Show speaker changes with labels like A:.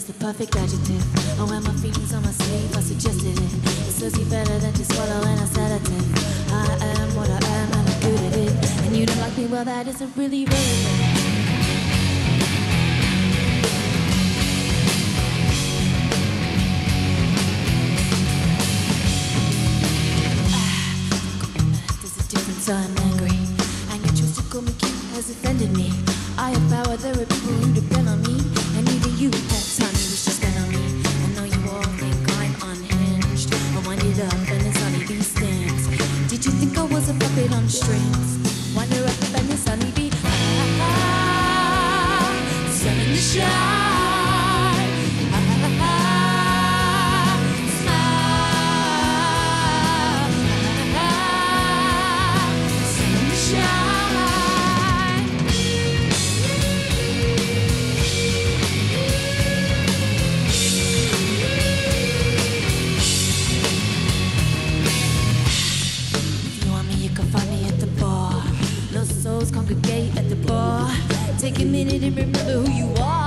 A: is the perfect adjective. I wear my feelings on my sleeve, I suggested it. It serves you better than to swallow in a sedative. I am what I am and I'm good at it. And you don't like me, well that isn't really relevant. So I'm angry, and you choose to call me cute has offended me. I have power, there are people who depend on me, and even you at that time you wish to spend on me. I know you all think I'm unhinged, I wind it up and it's only these things. Did you think I was a puppet on strings? Wind her up and it's only be sun in the shine. Congregate at the bar. Take a minute and remember who you are.